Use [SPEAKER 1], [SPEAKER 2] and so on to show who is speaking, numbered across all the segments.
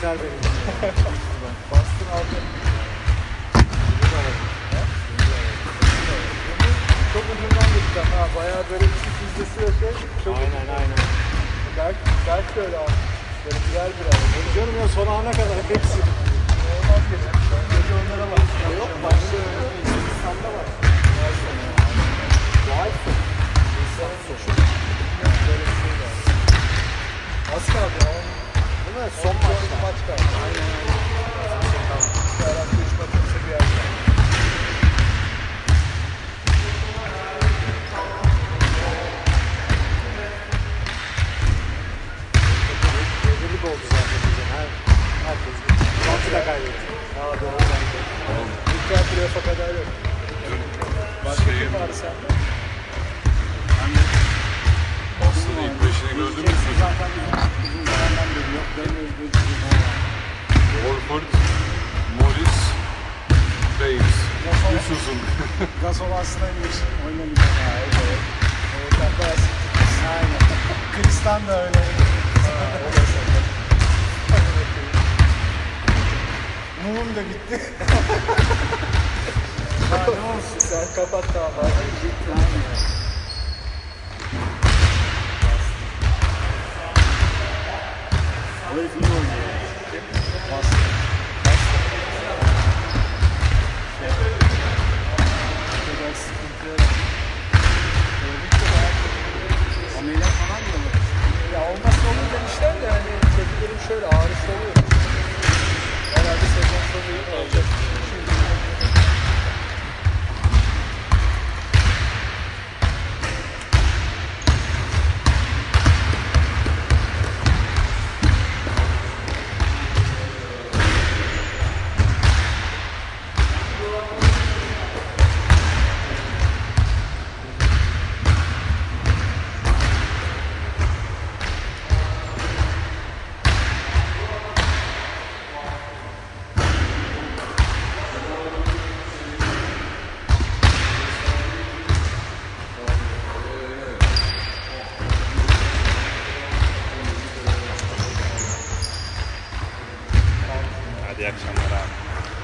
[SPEAKER 1] biter benim.
[SPEAKER 2] Bastın aldın. Çok ucundan gideceğim ha. Bayağı böyle bir süzdesi ve şey. Çok
[SPEAKER 1] Aynen.
[SPEAKER 2] Belki öyle abi. Böyle birer.
[SPEAKER 1] Canım ya son ana kadar hepsi.
[SPEAKER 2] Olmaz geçer. Gece onlara bak.
[SPEAKER 1] Yok başlıyor. İnsan'da var. Doğaysa. İnsan'ın suçu.
[SPEAKER 2] Böyle bir şey var. Az kaldı ya.
[SPEAKER 1] Değil mi? Son maç
[SPEAKER 2] kaldı. Aynen. Her hafta 3 maç olsa bir yer kaldı.
[SPEAKER 1] Rezillik oldu zaten bizden. Herkes maçı da kaybetti.
[SPEAKER 2] Doğru. İlk playoff'a kadar yok. Başka kim var sende?
[SPEAKER 3] Boston'ın ilk beşini gördünüz mü?
[SPEAKER 1] Zaten bizim zamandan beri yok.
[SPEAKER 3] Horford, Morris, Baines. Üç uzun.
[SPEAKER 1] Gasol aslında oynamıyor.
[SPEAKER 2] Evet.
[SPEAKER 1] Aynen. Kristan da öyle. Mumum da bitti.
[SPEAKER 2] Ne olsun sen kapat tamam.
[SPEAKER 1] Böyle film oynuyor. Ameliyat falan diyorlar.
[SPEAKER 2] Ya olmazsa olur demişler de hani tepkilerim şöyle ağrısı oluyor. Herhalde sezon sonu iyi olacak.
[SPEAKER 3] Hadi iyi akşamlar abi.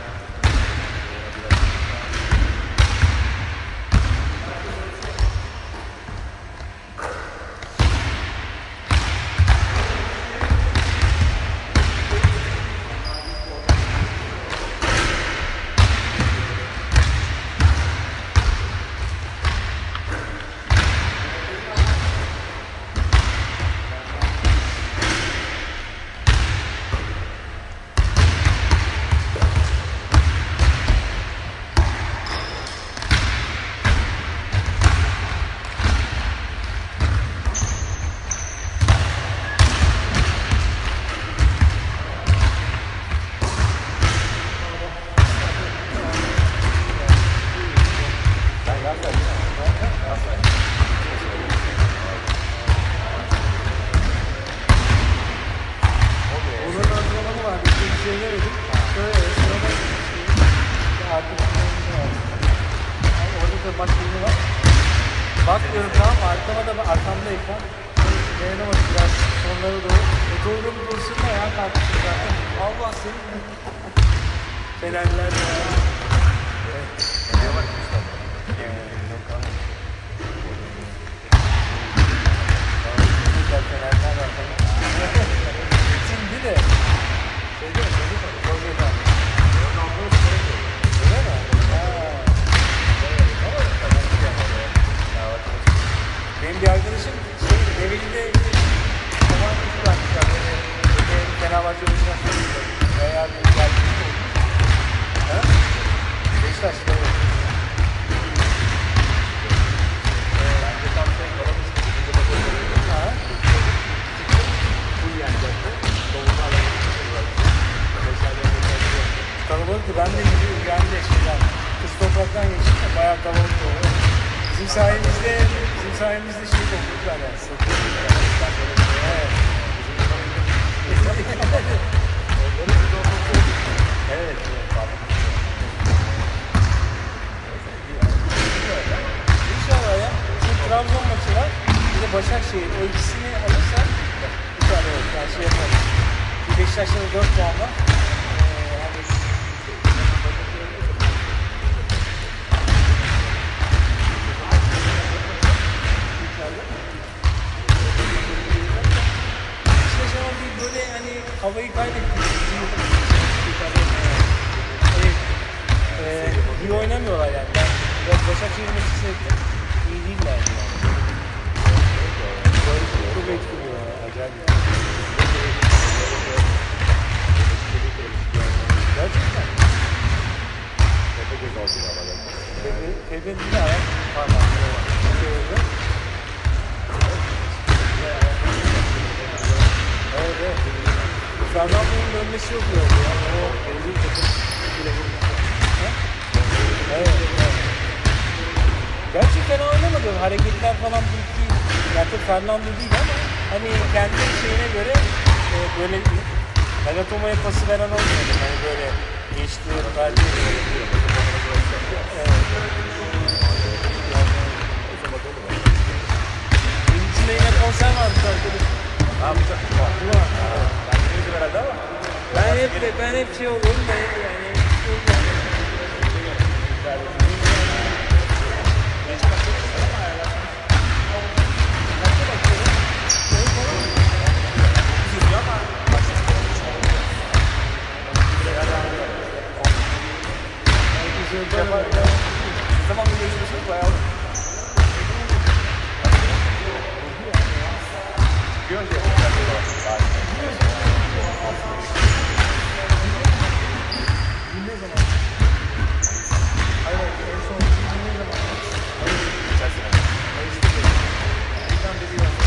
[SPEAKER 2] Onun antrenmanı var. Bir şey verelim. Şöyle sırada artık orada da maç günü var. Bakmıyorum tamam mı? Arkama da arkamda ekran. Dayanamadım biraz sonlara doğru. Doğru bir pozisyonda ayağa kalkmıştım zaten. Allah seni. Fenerler ya.
[SPEAKER 3] Ne var ki
[SPEAKER 2] Fenerler var. Şimdi de. Şeyde mi? Koyuyordu abi. Öyle mi? Benim bir arkadaşım evinde falan bırakmışlar. Böyle Fenerbahçe oyuncular veya bir gerçek olmuş. Ha? Beşiktaş'ta evet. Bence tam şey kalamış. Ha? Bu yani zaten. Doğumlu alanı. Kalabalıktı. Ben de gidiyorum. Ben de şeyden. Kız topraktan geçtim. Bayağı kalabalık oldu. Bizim sayemizde şey olmuşlar yani. Evet. Evet. İnşallah ya. Şimdi Trabzon maçı var. Bir de Başakşehir. O ikisini alırsak bir tane olur. Yani şey yaparız. Bir Beşiktaş'ta da 4 puan var. Hani Beşiktaş ama bir böyle hani havayı kaybetti. Evet. İyi oynamıyorlar yani. Ben biraz Başakşehir maçı seyrettim. İyi değiller yani. Çok etkiliyor. Acayip. Gerçekten. Tepe bir de ayak parmakları var. Evet, evet. Fernando'nun dönmesi yok ya. O belli takım bile vurmuş. Evet, evet. Gerçi fena oynamadı. Hareketler falan büyük değil. Yani Fernando değil ama hani kendi şeyine göre böyle Nagatomo'ya pası veren olmadı. Hani böyle geçti, verdi. Evet. İçinde yine konser varmış arkadaşım.
[SPEAKER 3] Ne yapacak? Ben de herhalde ama.
[SPEAKER 2] Ben hep şey oluyorum da yani
[SPEAKER 3] Tamam mı görüşmüşsünüz bayağı? Çıkıyor ya.
[SPEAKER 2] ne zaman? Hayır, en son ne zaman?
[SPEAKER 3] Geçen sene.
[SPEAKER 2] Buradan beri yok.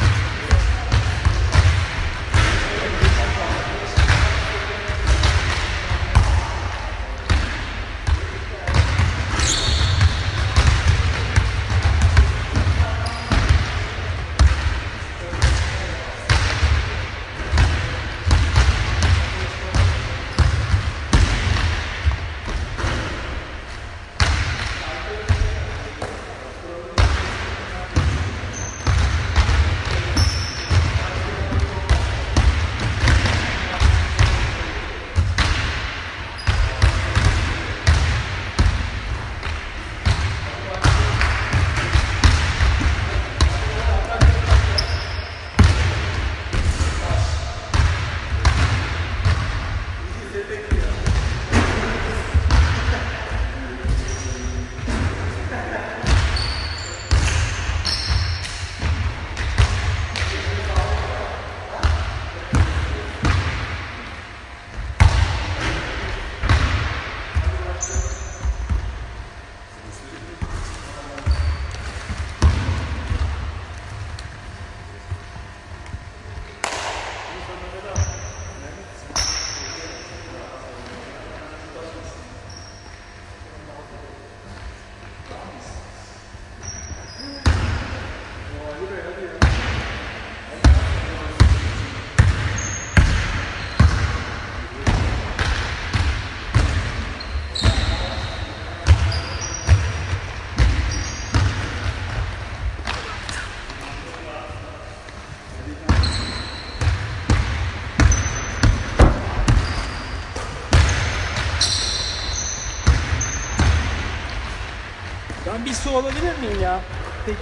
[SPEAKER 2] Ben bir su alabilir miyim ya? Peki.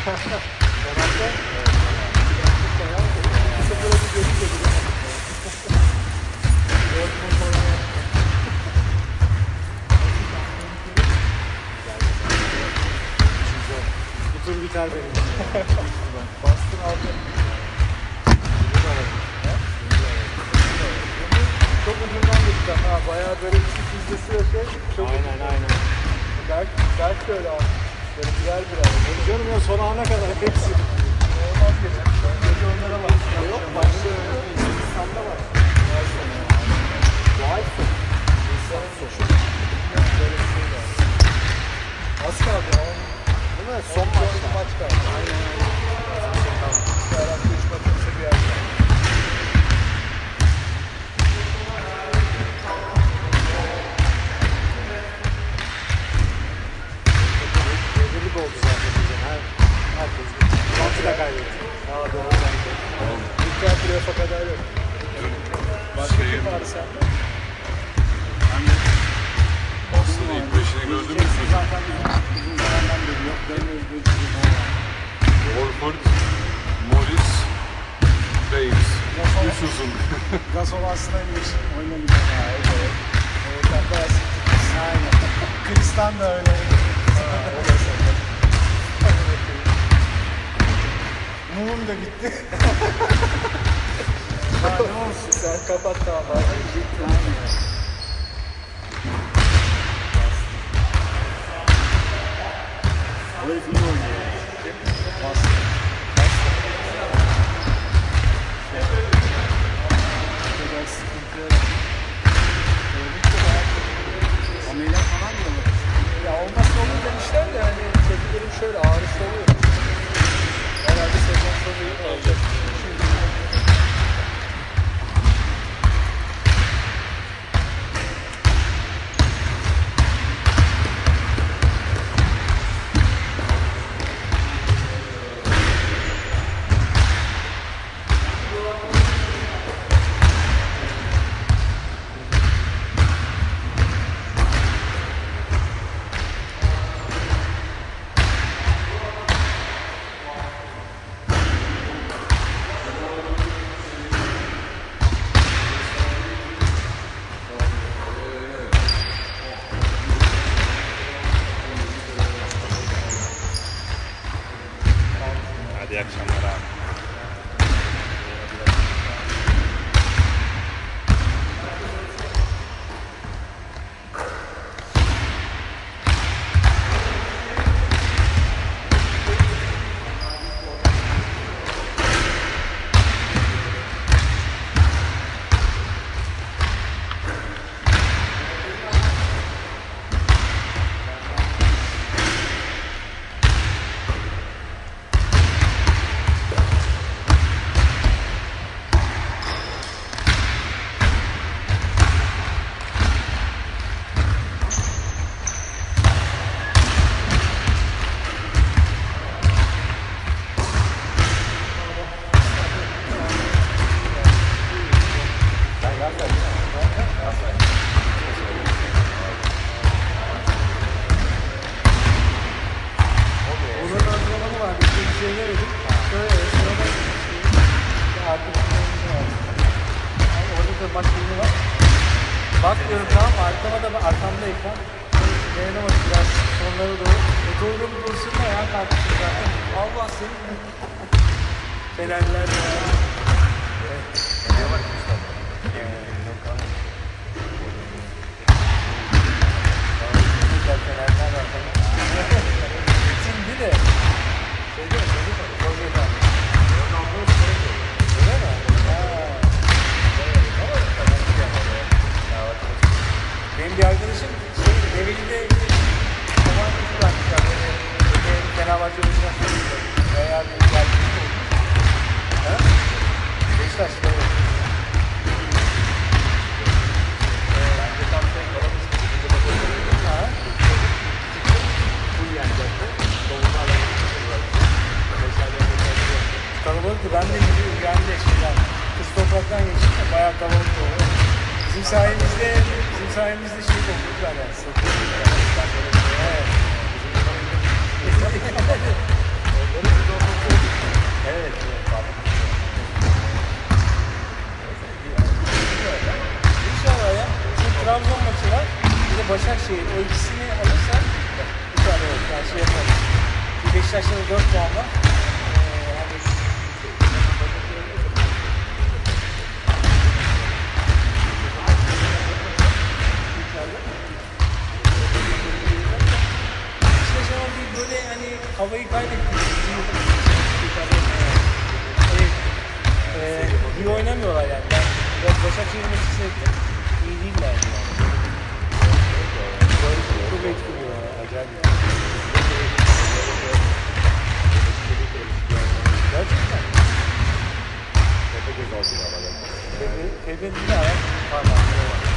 [SPEAKER 2] Kanatlar. Bu sefer onu görünce bile. Dortmund falan yaptı.
[SPEAKER 1] Bu tur biter benim için.
[SPEAKER 2] Bastın aldı. Çok ucundan gitti. Ha bayağı böyle bir yüzdesi ve şey. Çok
[SPEAKER 1] Aynen.
[SPEAKER 2] Berk de öyle abi. Böyle birer.
[SPEAKER 1] Canım ya son ana kadar hepsi.
[SPEAKER 2] Olmaz gece. Gece onlara bak.
[SPEAKER 1] Yok başlıyor. İnsan'da var. Vay be.
[SPEAKER 2] Böyle bir şey var. Az kaldı ya.
[SPEAKER 1] Değil mi? Son maçta.
[SPEAKER 2] Maç kaldı. Aynen. Her hafta 3 maç olsa bir yer kaldı.
[SPEAKER 1] Rezillik oldu zaten bizim. Herkes. Altı da kaybetti.
[SPEAKER 2] Aa doğru. İlk playoff'a kadar yok. Başka kim var sende?
[SPEAKER 3] Boston'ın ilk beşini gördünüz mü?
[SPEAKER 1] Zaten bizim zamandan beri yok.
[SPEAKER 3] Horford, Morris, Baines. Üç uzun.
[SPEAKER 1] Gasol aslında oynamıyor.
[SPEAKER 2] Evet.
[SPEAKER 1] Aynen. Kristan da öyle. Mumum da bitti. Ya ne olsun.
[SPEAKER 2] Sen kapat tamam.
[SPEAKER 1] O herif iyi oynuyor. Ameliyat falan diyorlar.
[SPEAKER 2] Ya olmazsa olur demişler de hani tepkilerim şöyle ağrısı oluyor. Herhalde sezon sonu iyi olacak.
[SPEAKER 3] Hadi iyi akşamlar abi.
[SPEAKER 1] Onun antrenmanı var. Bir şey verelim. Şöyle sırada artık orada da maç günü var. Bak diyorum tamam mı? Arkama da arkamda ekran. Dayanamadım biraz sonlara doğru. Doğru bir pozisyonda ayağa kalkmıştım zaten. Allah seni. Fenerler ya. Fenerler var. Şimdi de. Şeyde mi? Koyuyordu abi. Öyle mi? Benim bir arkadaşım evinde falan bırakmışlar. Böyle Fenerbahçe oyuncular veya bir gerçek olmuş. Ha? Beşiktaş'ta evet.
[SPEAKER 3] Bence tam şey kalamış.
[SPEAKER 1] Ha?
[SPEAKER 3] Full yani zaten. Doğumlu alanı.
[SPEAKER 1] Kalabalıktı. Ben de yani şeyden kız topraktan geçtim. Bayağı kalabalık oldu. Bizim sayemizde şey olmuşlar yani. Evet.
[SPEAKER 2] Evet. İnşallah ya. Şu Trabzon maçı var. Bir de Başakşehir. O ikisini alırsak güzel olur. Yani şey yapalım. Beşiktaş'ta da 4 puan var. Beşiktaş ama bir böyle hani havayı kaybetti. İyi oynamıyorlar yani. Ben biraz Başakşehir maçı seyrettim. İyi değiller yani. Çok etkiliyor ya. Acayip. Gerçekten. Pepe'nin de ayak parmakları var.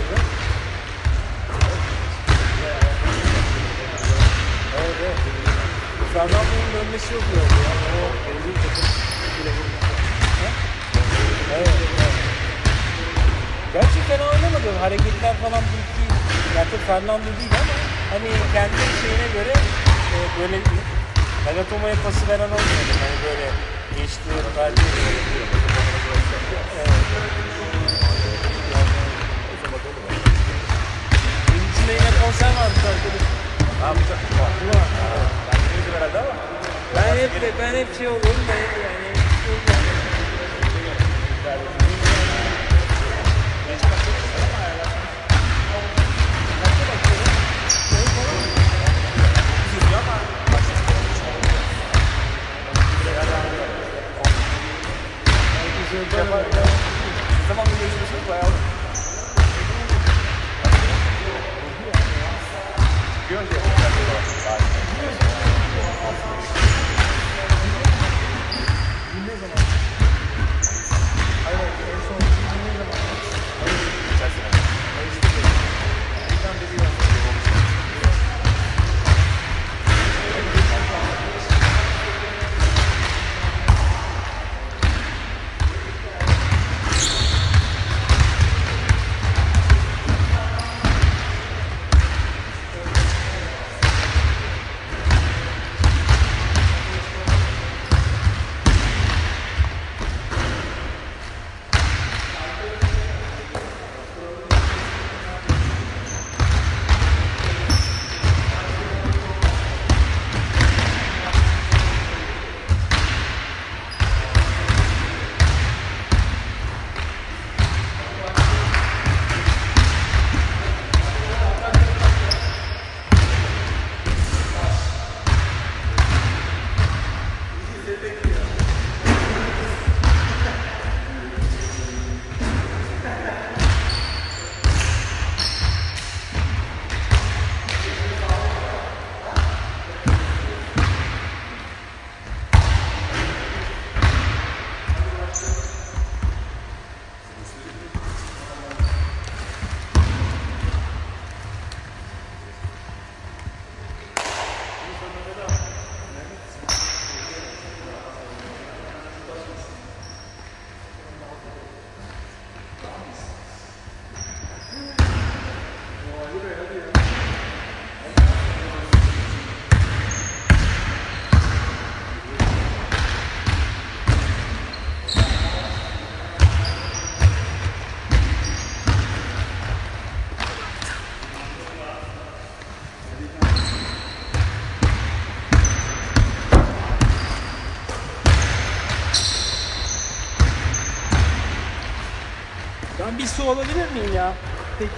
[SPEAKER 2] Evet, evet. Fernando'nun dönmesi yok ya. O belli takım ile vurmuştu. Evet, evet. Gerçi fena oynamadı. Hareketler falan büyük değil. Yani Fernando değil ama hani kendi şeyine göre böyle Nagatomo'ya pası veren olmadı. Hani böyle geçti, verdi. Evet. İçinde yine konser varmış arkadaşım.
[SPEAKER 3] Ne yapacak? Ben bilmiyorum herhalde ama.
[SPEAKER 2] Ben hep şey oluyorum da yani
[SPEAKER 3] Zaman mı görüşmüşsünüz bayağı? Çıkıyor ki.
[SPEAKER 2] ne zaman? Hayır, en son ne zaman?
[SPEAKER 3] Geçen sene.
[SPEAKER 2] Bizden biri yok. Ben bir su alabilir miyim ya? Peki.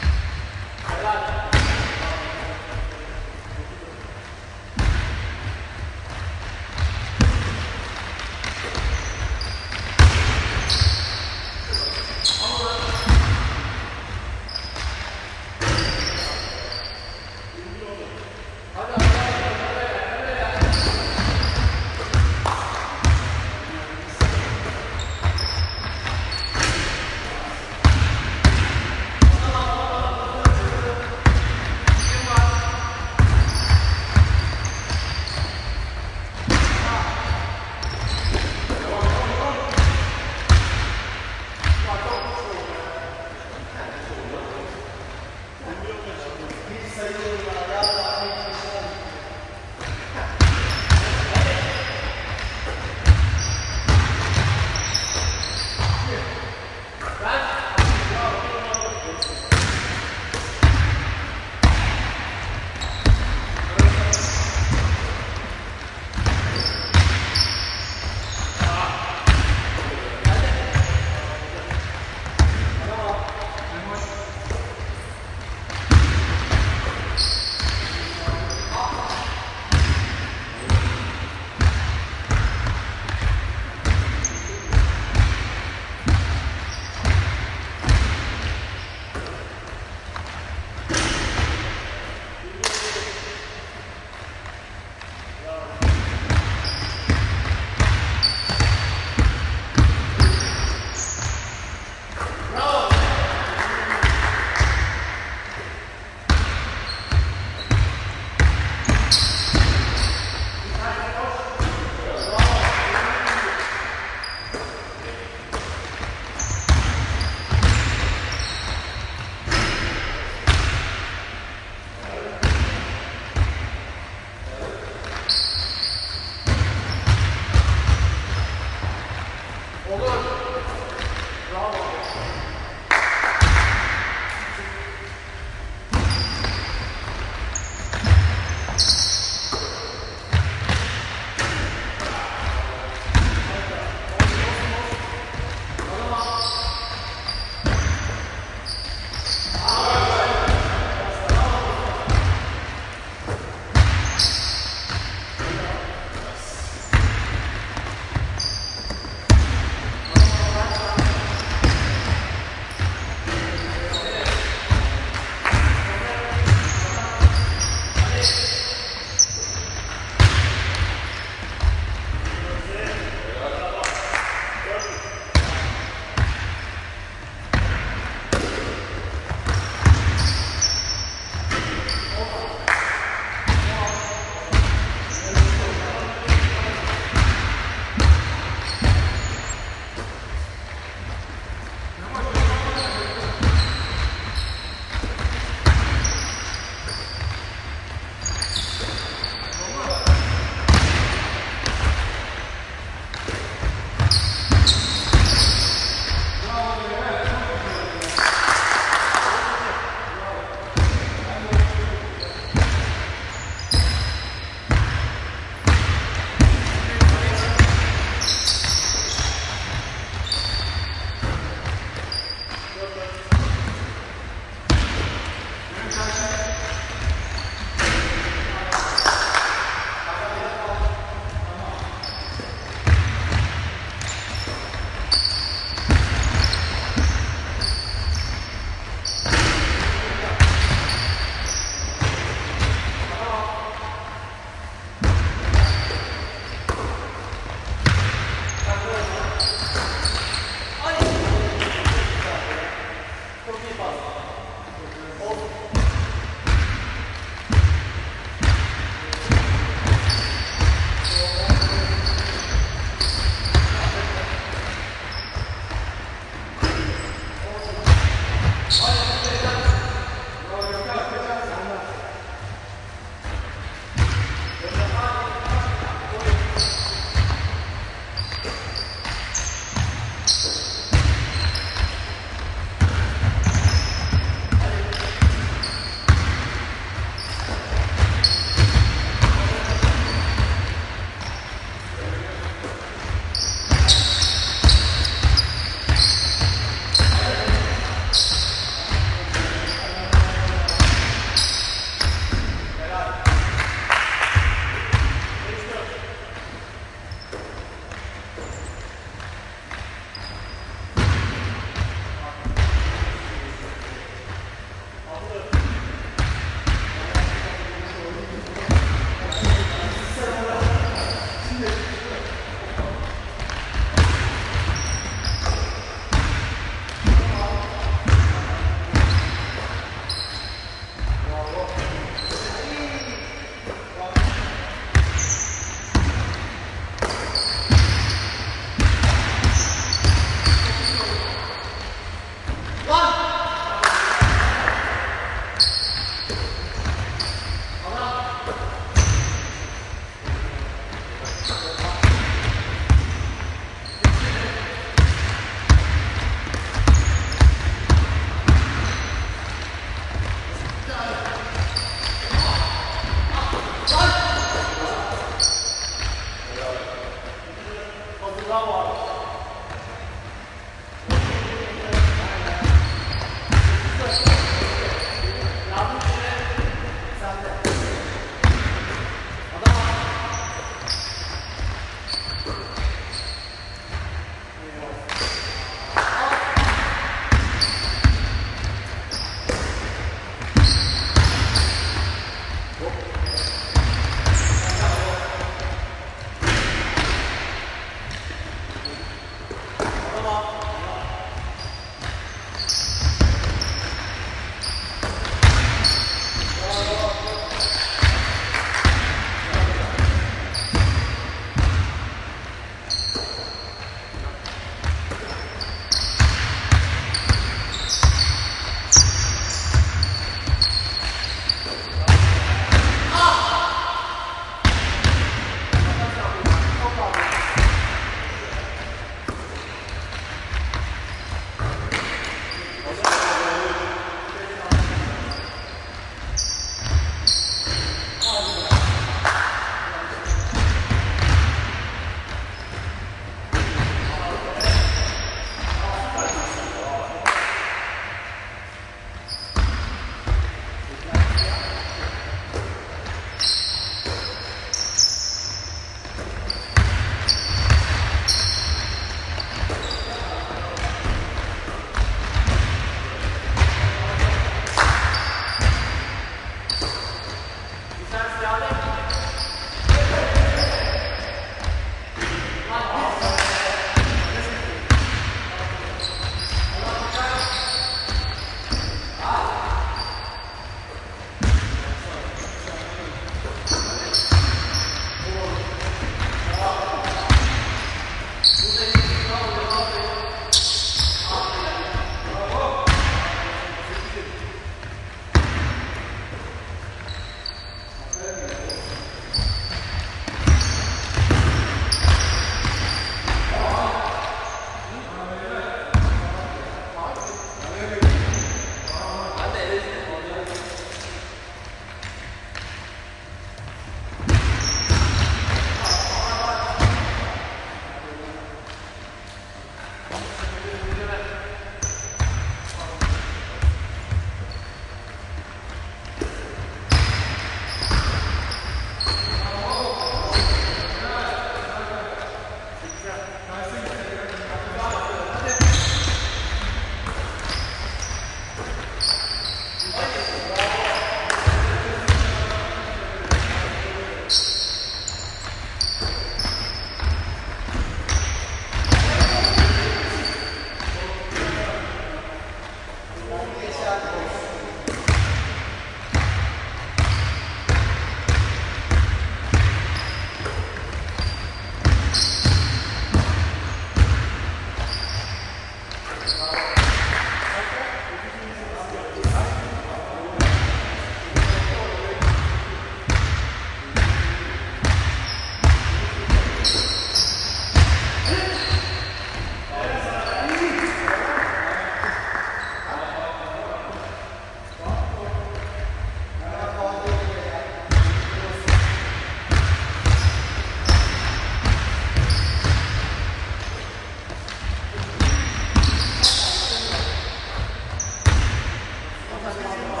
[SPEAKER 1] Başka bir şey yok.